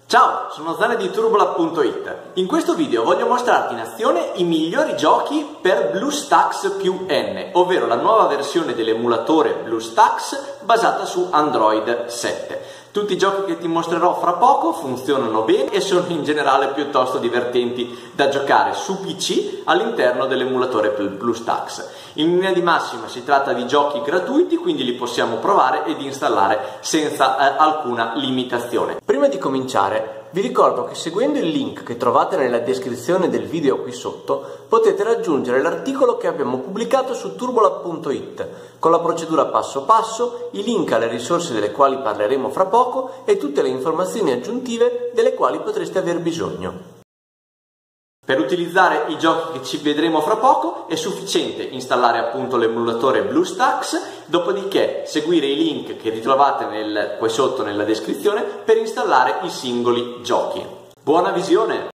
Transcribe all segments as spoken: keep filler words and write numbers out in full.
Ciao, sono Zane di Turbolab punto it. In questo video voglio mostrarti in azione i migliori giochi per BlueStacks più N, ovvero la nuova versione dell'emulatore BlueStacks basata su Android sette. Tutti i giochi che ti mostrerò fra poco funzionano bene e sono in generale piuttosto divertenti da giocare su P C all'interno dell'emulatore BlueStacks. In linea di massima si tratta di giochi gratuiti, quindi li possiamo provare ed installare senza eh, alcuna limitazione. Prima di cominciare vi ricordo che seguendo il link che trovate nella descrizione del video qui sotto potete raggiungere l'articolo che abbiamo pubblicato su Turbolab punto it con la procedura passo passo, i link alle risorse delle quali parleremo fra poco e tutte le informazioni aggiuntive delle quali potreste aver bisogno. Per utilizzare i giochi che ci vedremo fra poco è sufficiente installare appunto l'emulatore BlueStacks, dopodiché seguire i link che ritrovate nel, qui sotto nella descrizione per installare i singoli giochi. Buona visione!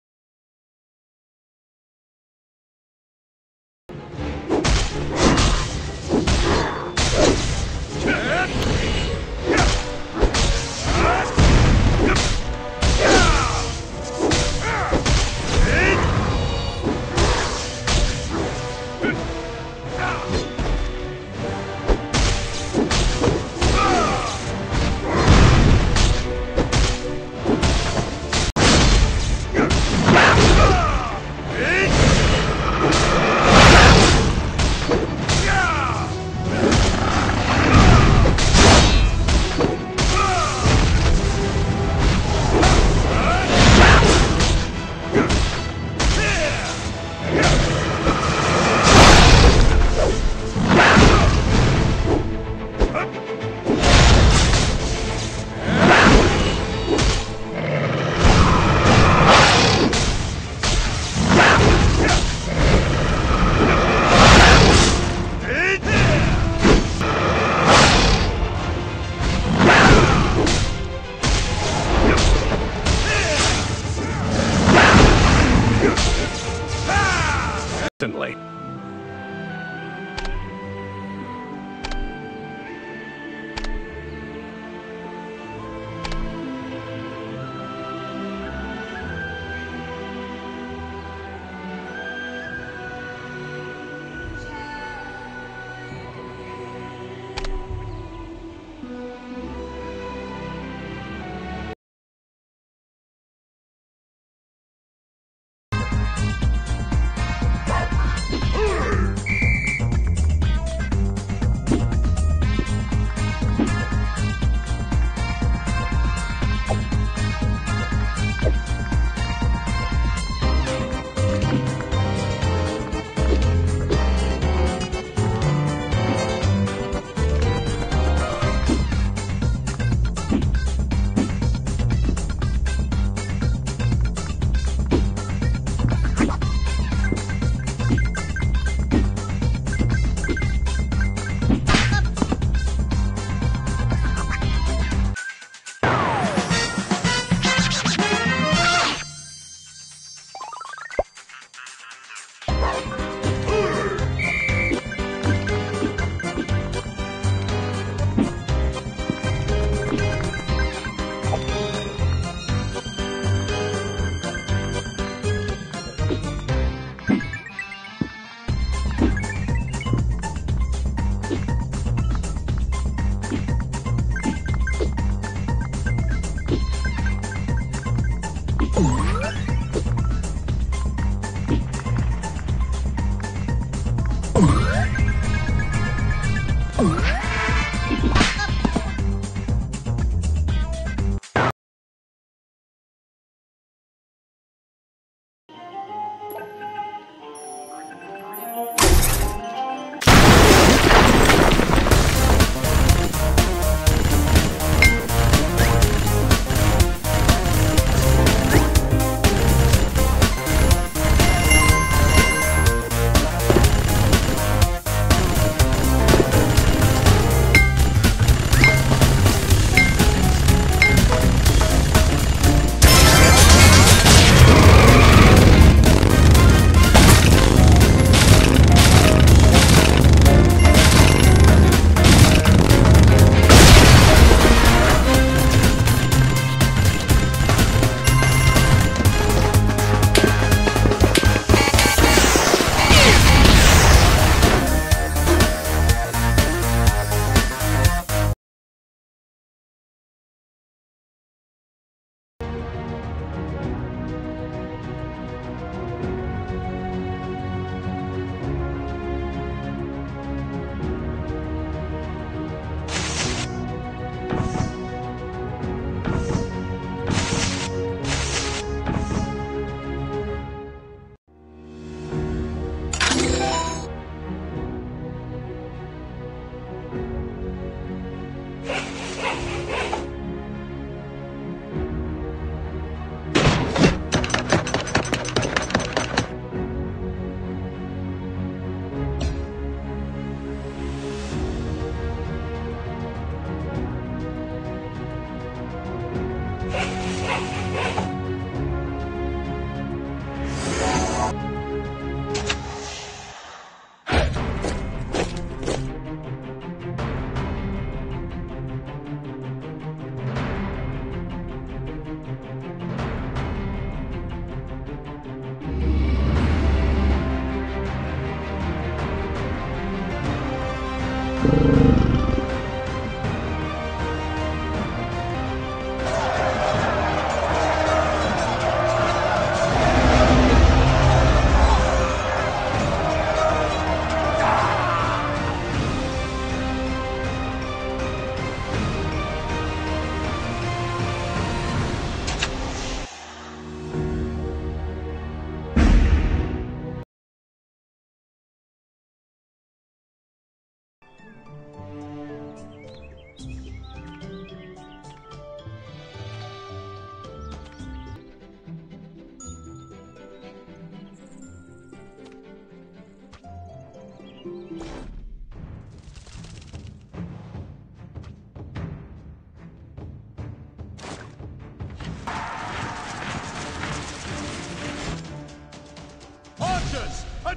Yeah.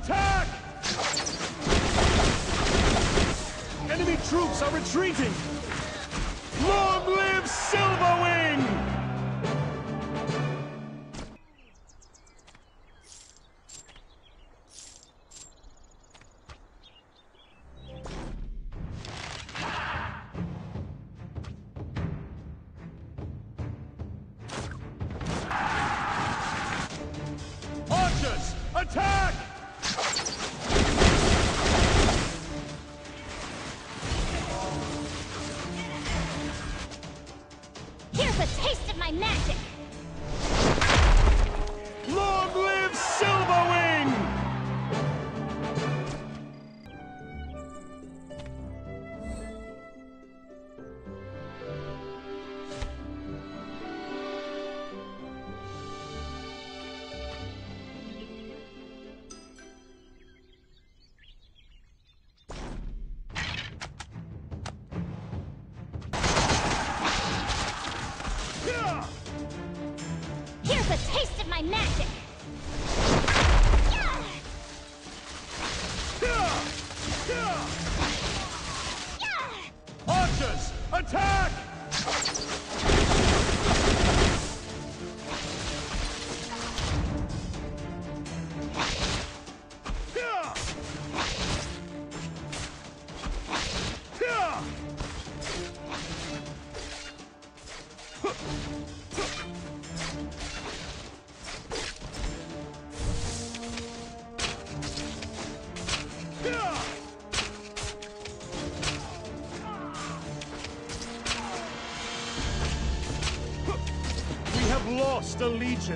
Attack! Enemy troops are retreating! Long live Silverwing! Archers, attack! Here's a taste of my magic! Long live Silverwing! Here's a taste of my magic! Archers, attack! We have lost a legion.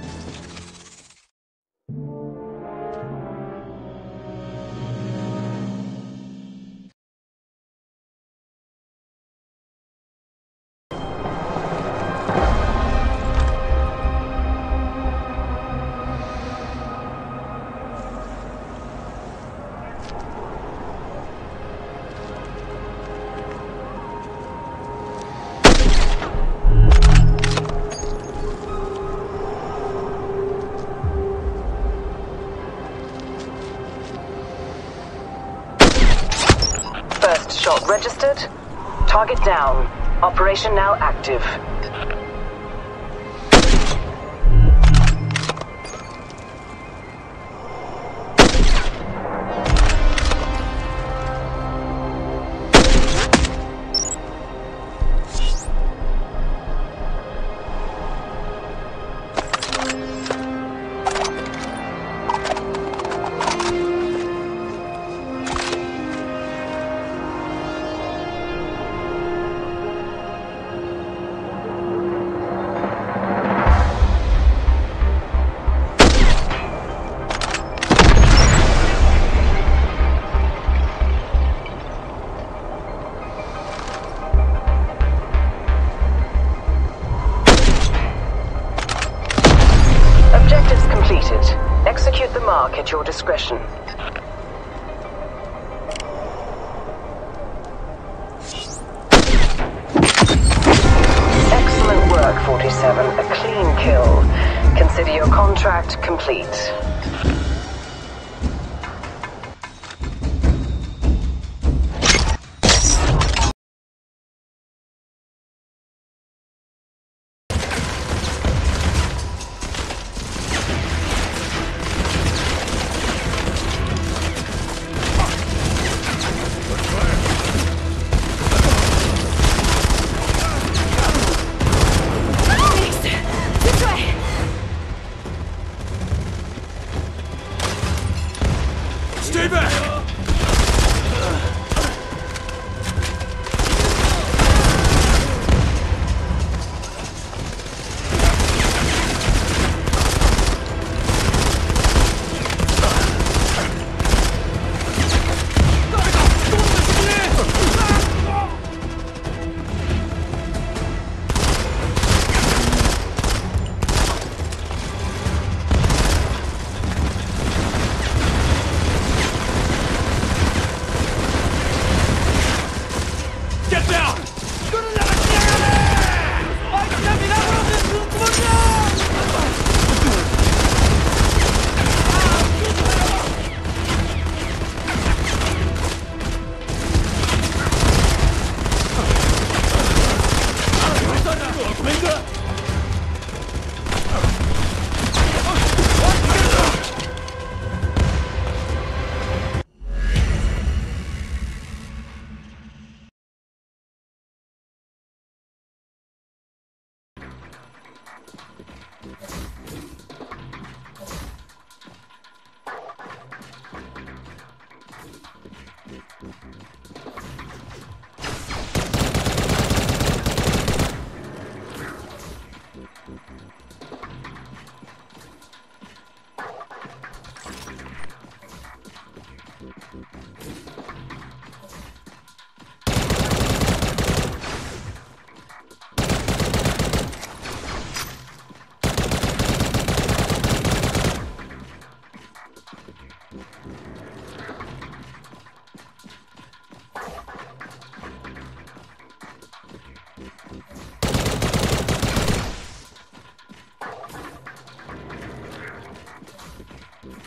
First shot registered. Target down. Operation now active. Objectives completed. Execute the mark at your discretion. Excellent work, forty-seven. A clean kill. Consider your contract complete. This way!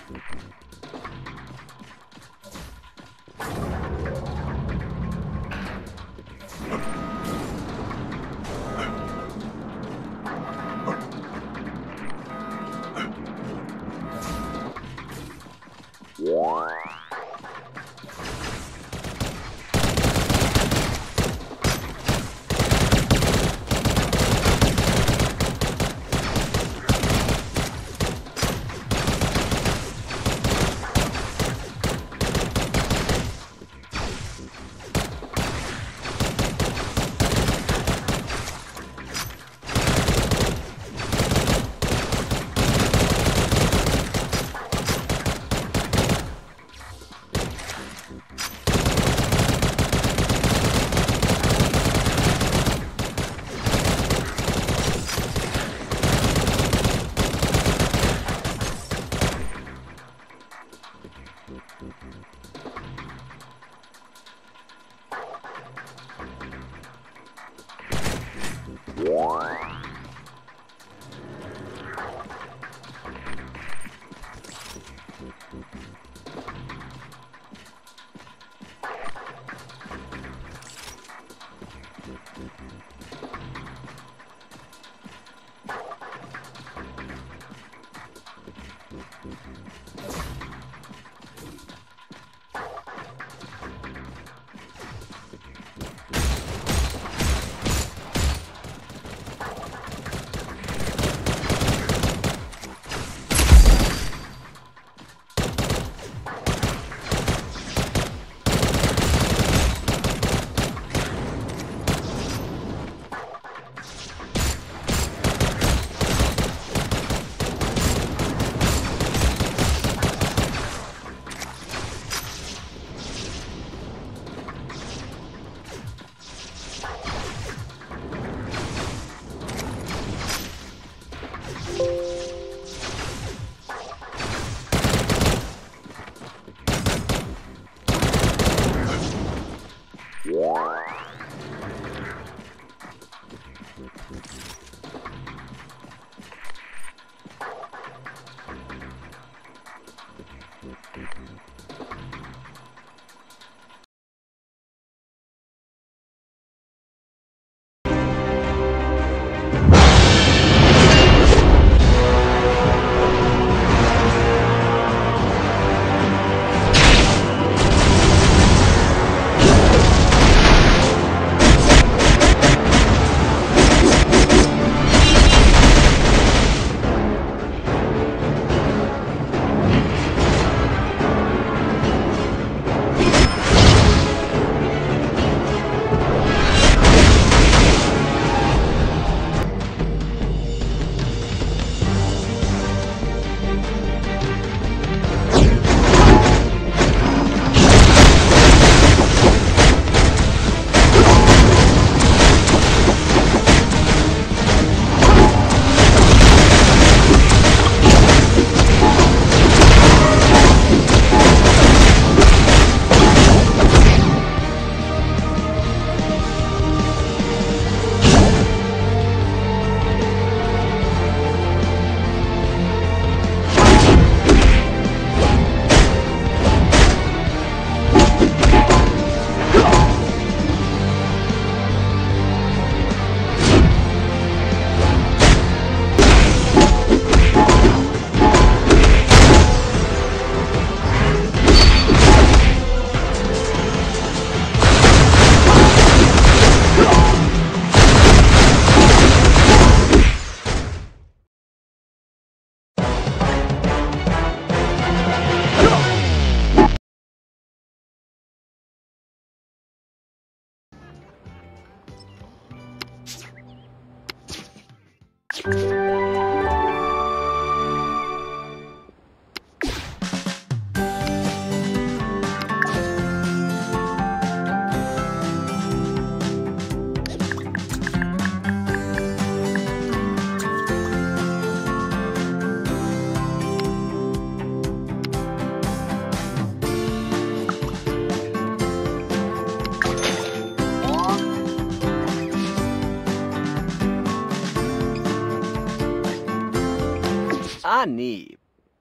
Annie,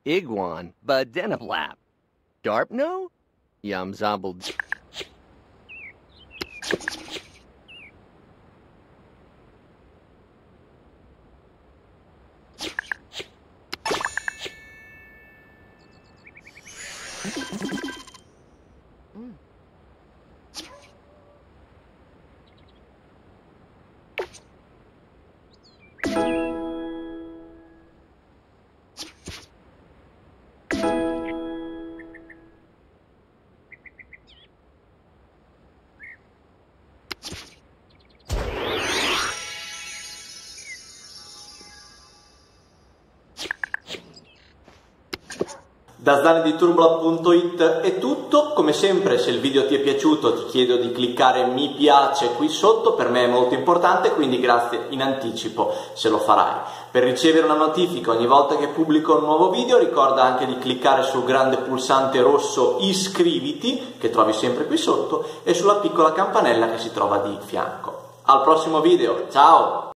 Iguan, Badenoblap. Darpno? Yum zombled. Da Zani di Turbola punto it è tutto. Come sempre, se il video ti è piaciuto ti chiedo di cliccare mi piace qui sotto, per me è molto importante, quindi grazie in anticipo se lo farai. Per ricevere una notifica ogni volta che pubblico un nuovo video ricorda anche di cliccare sul grande pulsante rosso iscriviti che trovi sempre qui sotto e sulla piccola campanella che si trova di fianco. Al prossimo video, ciao!